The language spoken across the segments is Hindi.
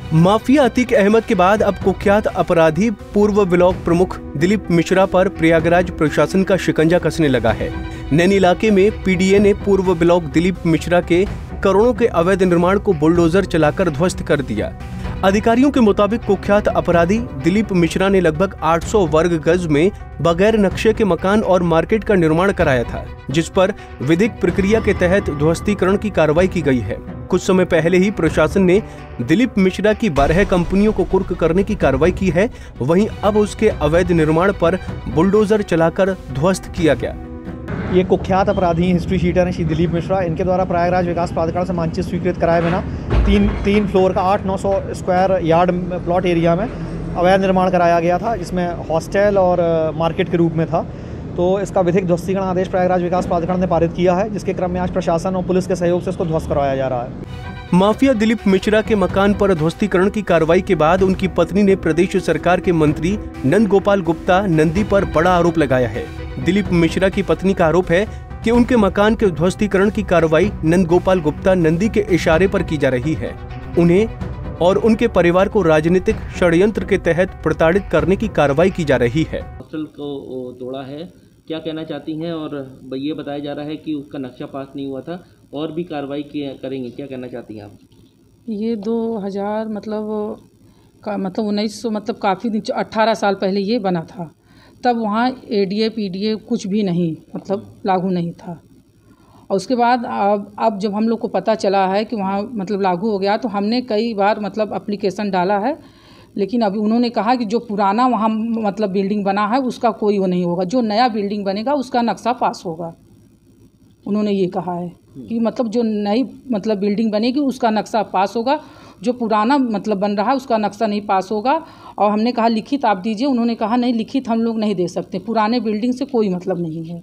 माफिया अतीक अहमद के बाद अब कुख्यात अपराधी पूर्व ब्लॉक प्रमुख दिलीप मिश्रा पर प्रयागराज प्रशासन का शिकंजा कसने लगा है। नैनी इलाके में पीडीए ने पूर्व ब्लॉक दिलीप मिश्रा के करोड़ों के अवैध निर्माण को बुलडोजर चलाकर ध्वस्त कर दिया। अधिकारियों के मुताबिक कुख्यात अपराधी दिलीप मिश्रा ने लगभग 800 वर्ग गज में बगैर नक्शे के मकान और मार्केट का निर्माण कराया था, जिस पर विधिक प्रक्रिया के तहत ध्वस्तीकरण की कार्रवाई की गई है। कुछ समय पहले ही प्रशासन ने दिलीप मिश्रा की 12 कंपनियों को कुर्क करने की कार्रवाई की है। वहीं अब उसके अवैध निर्माण पर बुलडोजर चलाकर ध्वस्त किया गया। ये कुख्यात अपराधी हिस्ट्री शीटर हैं श्री दिलीप मिश्रा। इनके द्वारा प्रयागराज विकास प्राधिकरण से मानचित्र स्वीकृत कराए बिना तीन फ्लोर का 800-900 स्क्वायर यार्ड प्लॉट एरिया में अवैध निर्माण कराया गया था, जिसमें हॉस्टल और मार्केट के रूप में था। तो इसका विधिक ध्वस्तीकरण आदेश प्रयागराज विकास प्राधिकरण ने पारित किया है, जिसके क्रम में आज प्रशासन और पुलिस के सहयोग से इसको ध्वस्त करवाया जा रहा है। माफिया दिलीप मिश्रा के मकान पर ध्वस्तीकरण की कार्रवाई के बाद उनकी पत्नी ने प्रदेश सरकार के मंत्री नंद गोपाल गुप्ता नंदी पर बड़ा आरोप लगाया है। दिलीप मिश्रा की पत्नी का आरोप है कि उनके मकान के ध्वस्तीकरण की कार्रवाई नंद गोपाल गुप्ता नंदी के इशारे पर की जा रही है। उन्हें और उनके परिवार को राजनीतिक षड्यंत्र के तहत प्रताड़ित करने की कार्रवाई की जा रही है। हॉस्टल को तोड़ा है, क्या कहना चाहती हैं? और ये बताया जा रहा है कि उसका नक्शा पास नहीं हुआ था और भी कार्रवाई करेंगे, क्या कहना चाहती हैं आप? ये 2000 मतलब 1900 मतलब काफ़ी 18 साल पहले ये बना था। तब वहाँ एडीए पीडीए कुछ भी नहीं मतलब लागू नहीं था। और उसके बाद अब जब हम लोग को पता चला है कि वहाँ मतलब लागू हो गया, तो हमने कई बार मतलब एप्लीकेशन डाला है, लेकिन अभी उन्होंने कहा कि जो पुराना वहाँ मतलब बिल्डिंग बना है उसका कोई वो नहीं होगा, जो नया बिल्डिंग बनेगा उसका नक्शा पास होगा। उन्होंने ये कहा है कि मतलब जो नई मतलब बिल्डिंग बनेगी उसका नक्शा पास होगा, जो पुराना मतलब बन रहा है उसका नक्शा नहीं पास होगा। और हमने कहा लिखित आप दीजिए, उन्होंने कहा नहीं लिखित हम लोग नहीं दे सकते, पुराने बिल्डिंग से कोई मतलब नहीं है।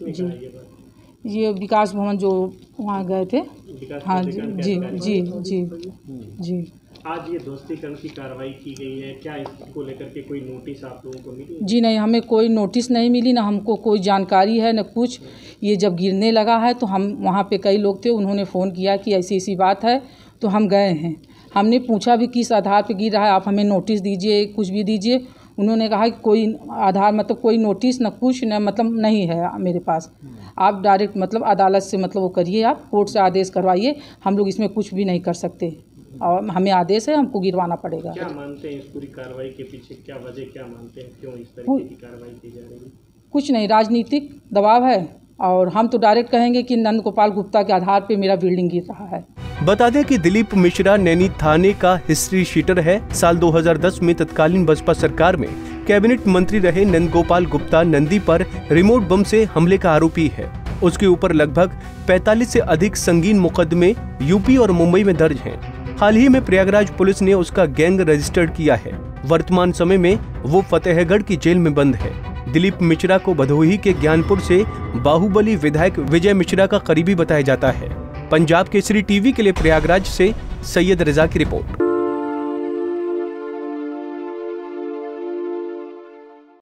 जी ये विकास भवन जो वहाँ गए थे। हाँ जी जी जी जी जी। आज ये ध्वस्तीकरण की कार्रवाई की गई है, क्या इसको लेकर के कोई नोटिस आप लोगों को मिली? जी नहीं, हमें कोई नोटिस नहीं मिली, ना हमको कोई जानकारी है न कुछ। ये जब गिरने लगा है तो हम वहाँ पे कई लोग थे, उन्होंने फ़ोन किया कि ऐसी ऐसी बात है, तो हम गए हैं। हमने पूछा भी किस आधार पे गिर रहा है, आप हमें नोटिस दीजिए, कुछ भी दीजिए। उन्होंने कहा कि कोई आधार मतलब कोई नोटिस न कुछ न मतलब नहीं है मेरे पास। आप डायरेक्ट मतलब अदालत से मतलब वो करिए, आप कोर्ट से आदेश करवाइए, हम लोग इसमें कुछ भी नहीं कर सकते और हमें आदेश है, हमको गिरवाना पड़ेगा। क्या मानते हैं इस पूरी कार्रवाई के पीछे क्या वजह, क्या मानते हैं क्यों इस तरह की कार्रवाई की जा रही है? कुछ नहीं, राजनीतिक दबाव है और हम तो डायरेक्ट कहेंगे कि नंद गोपाल गुप्ता के आधार पे मेरा बिल्डिंग गिर रहा है। बता दें कि दिलीप मिश्रा नैनी थाने का हिस्ट्री शीटर है। साल 2010 में तत्कालीन बसपा सरकार में कैबिनेट मंत्री रहे नंद गोपाल गुप्ता नंदी पर रिमोट बम से हमले का आरोपी है। उसके ऊपर लगभग 45 से अधिक संगीन मुकदमे यूपी और मुंबई में दर्ज हैं। हाल ही में प्रयागराज पुलिस ने उसका गैंग रजिस्टर्ड किया है। वर्तमान समय में वो फतेहगढ़ की जेल में बंद है। दिलीप मिश्रा को भदोही के ज्ञानपुर से बाहुबली विधायक विजय मिश्रा का करीबी बताया जाता है। पंजाब केसरी टीवी के लिए प्रयागराज से सैयद रजा की रिपोर्ट।